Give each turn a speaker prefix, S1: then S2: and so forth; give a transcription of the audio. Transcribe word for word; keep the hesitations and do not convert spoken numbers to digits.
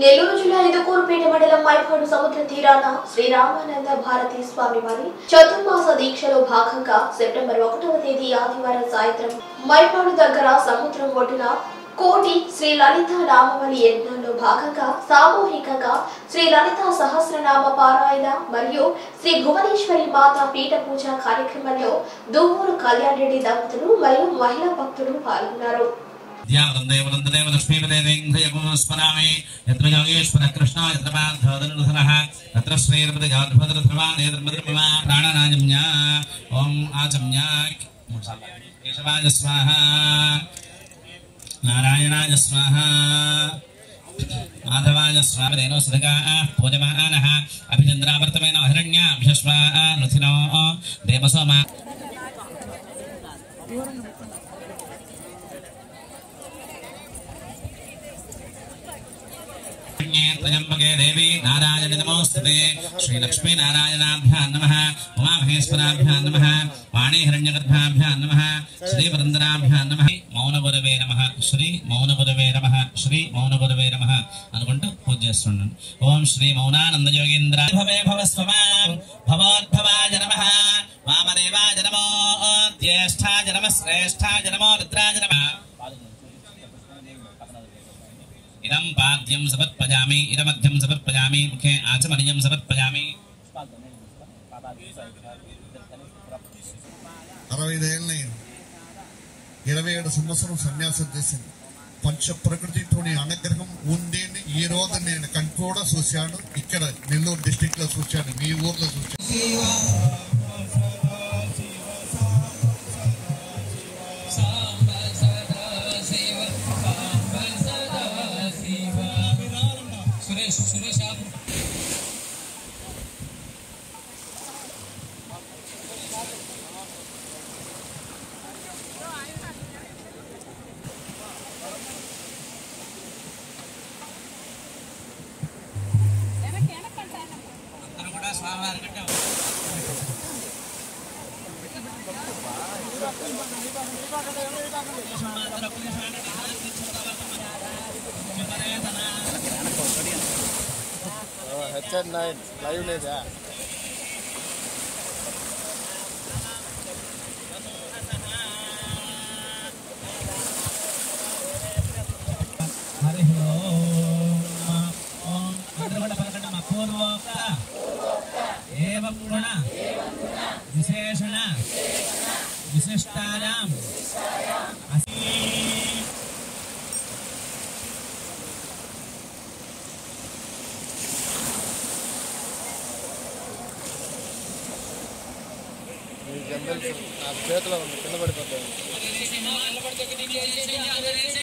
S1: నెల్లూరు జిల్లా ఇందుకూరుపేట మండలం మైపాడు సముద్ర తీరాన శ్రీ రామానంద భారతి స్వామి వారి చతుర్మాస దీక్షలో భాగంగా సెప్టెంబర్ ఒకటవ తేదీ ఆదివారం సాయంత్రం మైపాడు దగ్గర సముద్రం ఒడ్డున కోటి శ్రీ లలిత నామవళి యజ్ఞంలో భాగంగా సామూహికంగా శ్రీ లలిత సహస్రనామ పారాయణ మరియు శ్రీ భువనేశ్వరి మాత పీఠ పూజ కార్యక్రమంలో దువ్వూరు కళ్యాణ్ రెడ్డి దంపతులు మరియు మహిళా భక్తులు పాల్గొన్నారు.
S2: नारायणाय स्वाहा माधवाय स्वाहा रेनो सदगा पूजमानः अभिचन्द्रावर्तमेन हिरण्याभ्यस्वा नुथिनो देवसोमा त्र्यंबके देवी नारायण नमोस्तुते श्री लक्ष्मी नारायणाभ्यां नमः उमा महेश्वराभ्यां नमः वाणी हिरण्यगर्भाभ्यां नमः श्री वृंदराभ्यां नमः मौनगुरवे नमः श्री मौनगुरवे नमः श्री मौनगुरवे नमः अनुకుంటూ పూజ చేస్తున్నాను. ఓం శ్రీ మౌనానంద యోగీంద్ర భవే భవస్వమాం భవోద్భవాయ నమః వామదేవాయ నమో జ్యేష్ఠాయ నమః శ్రేష్ఠాయ నమో రుద్రాయ నమః. इदं पाद्यं समर्पयामि इदमध्यं समर्पयामि मुखे आचमनीयं समर्पयामि.
S3: అరవై ఐదేళ్ళని ఇరవై ఏడు సంవత్సరం సన్యాసం చేసింది. పంచ ప్రకృతితోని అనుగ్రహం ఉంది. ఈ రోజు నేను కంట్రోడా చూశాను, ఇక్కడ నెల్లూరు డిస్ట్రిక్ట్ లో చూశాను, మీ ఊర్లో చూశాను.
S4: హెచ్ఆర్ నైన్ లైవ్ లేదా
S2: హరి ఓం ఓం అందరూ పలకండి. అపూర్వోక్త ఏవం గుణ విశేషణ విశిష్టాయాం
S4: జనరల్ నా చేతిలో ఉంది, కింద పడిపోతాయి.